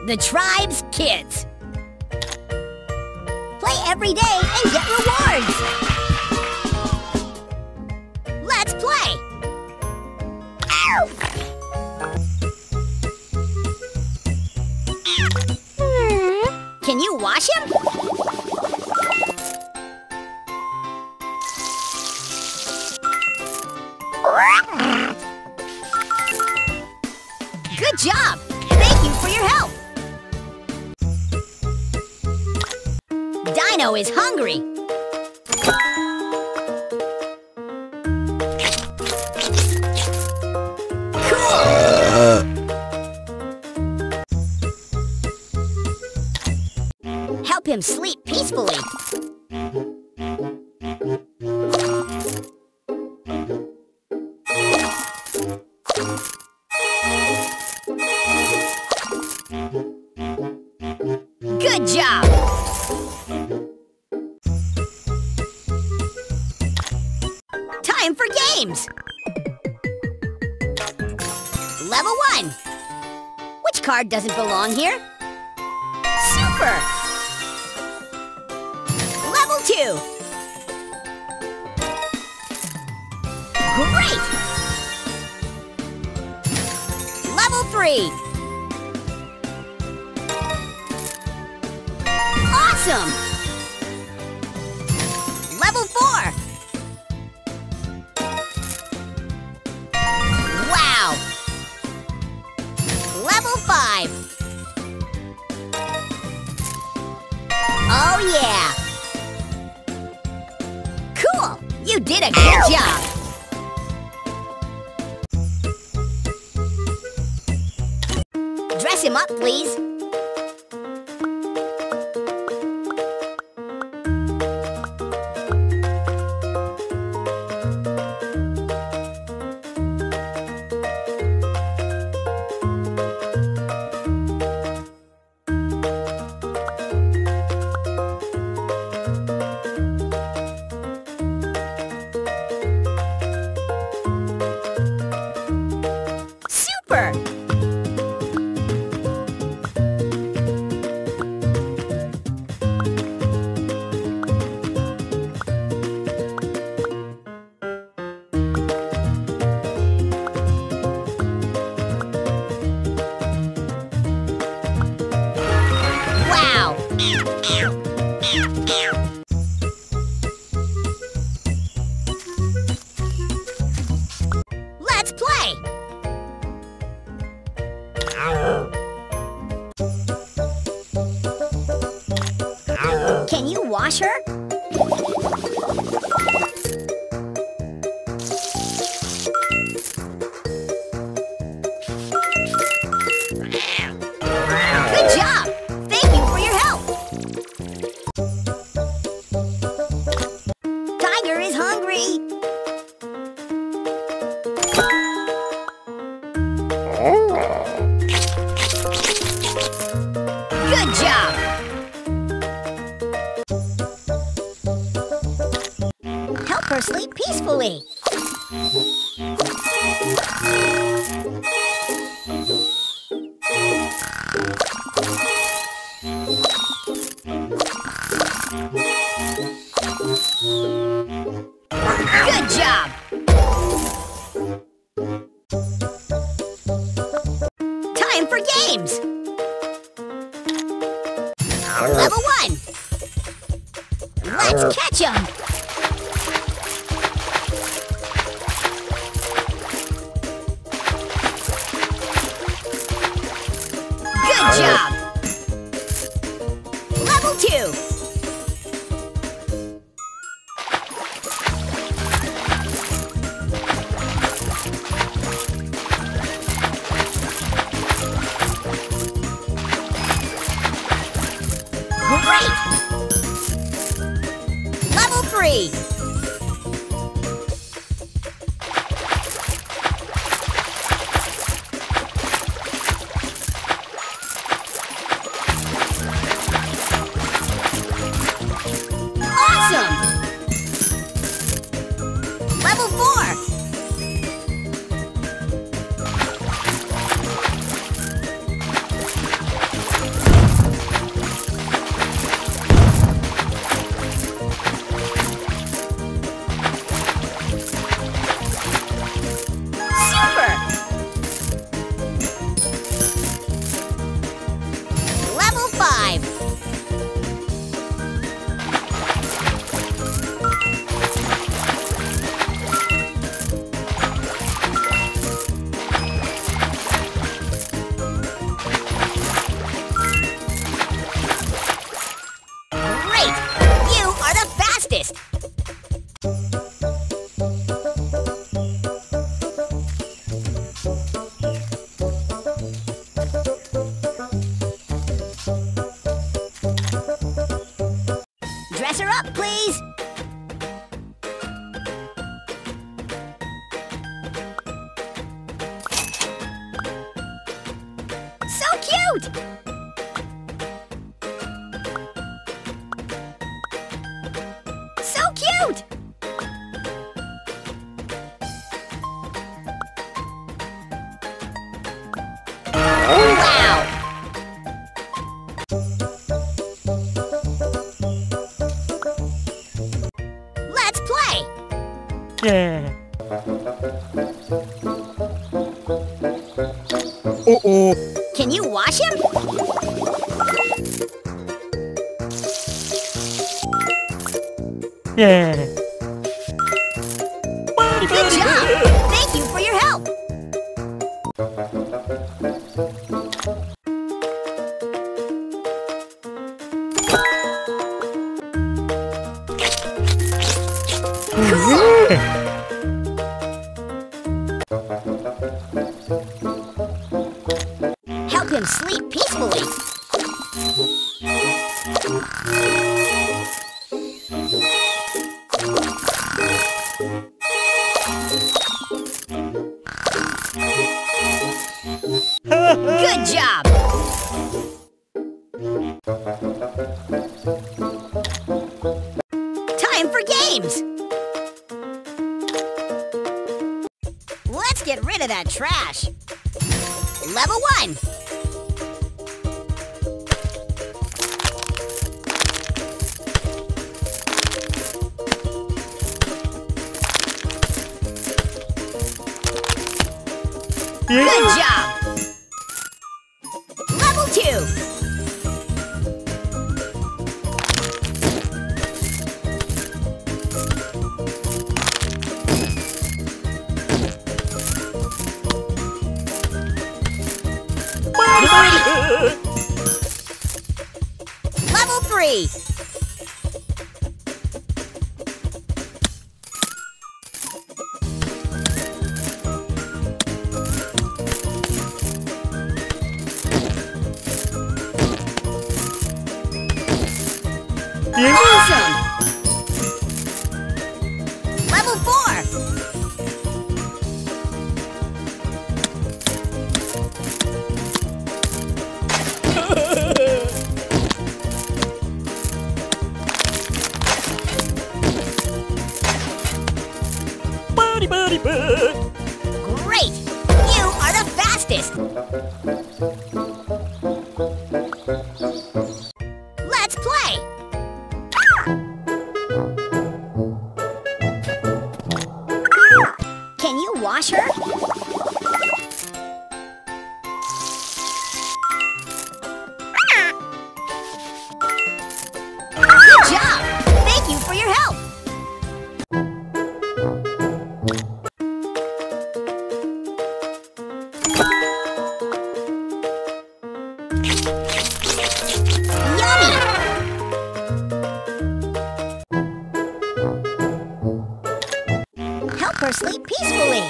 The Tribez Kids. Play every day and get rewards. Let's play. Can you wash him? Good job! Thank you for your help! Dino is hungry. Cool! Help him sleep peacefully. Good job! Time for games! Level 1. Which card doesn't belong here? Super! Level 2. Great! Level 3. Awesome! Level 4. Wow! Level 5. Oh yeah! Cool! You did a good job! Dress him up, please. Super! Wow! Let's play! Can you wash her? Good job! Thank you for your help! Tiger is hungry! Good job! Help her sleep peacefully. Good job! Time for games! Level 1. Let's catch 'em! Good job! Level 2. Great! Level 3. Awesome! Level 4. Dress her up, please. So cute! So cute! Wow! Let's play! Uh-oh. Can you wash him? Good job! Thank you for your help! Cool! Help him sleep peacefully. Good job! Time for games! Let's get rid of that trash. Level 1. Good job! Level 2. Level 3. Awesome! Level 4. Great! You are the fastest! Let's play! Can you wash her? Good job! Thank you for your help! Yummy! Help her sleep peacefully.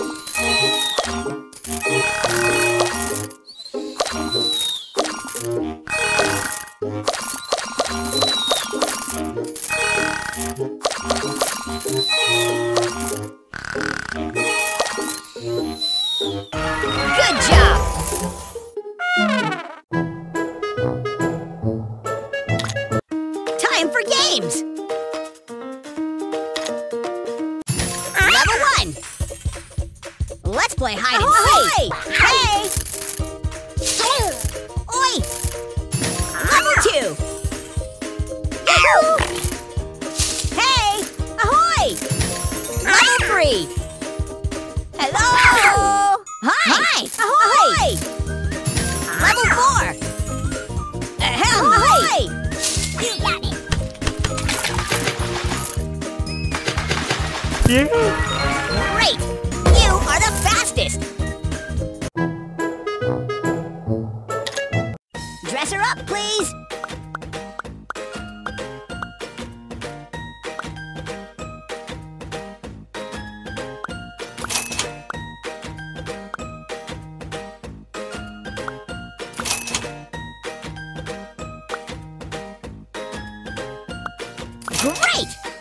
Good job! Time for games! Level 1. Let's play hide and seek. Hey! Oi! Level 2. Yahoo! Hey! Ahoy! Level 3. Hello! Hi! Ahoy! Level 4. Ahoy! You got it! Great! You are the fastest! Dress her up, please! Great!